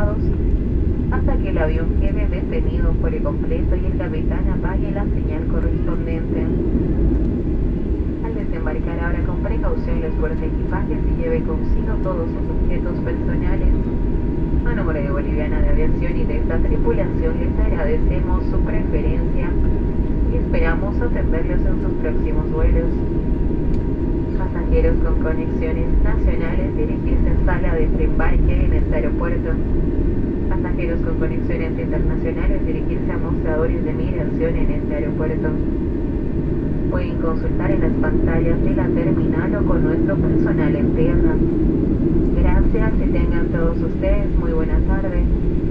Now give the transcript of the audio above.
caos hasta que el avión quede detenido por completo y el capitán apague la señal correspondiente. Al desembarcar ahora con precaución los portaequipajes y lleve consigo todos sus objetos personales. A nombre de Boliviana de Aviación y de esta tripulación les agradecemos su preferencia y esperamos atenderlos en sus próximos vuelos. Pasajeros con conexiones nacionales dirigirse a sala de embarque en este aeropuerto. Pasajeros con conexiones internacionales dirigirse a mostradores de migración en este aeropuerto. Pueden consultar en las pantallas de la terminal o con nuestro personal en tierra. Gracias y tengan todos ustedes muy buena tarde.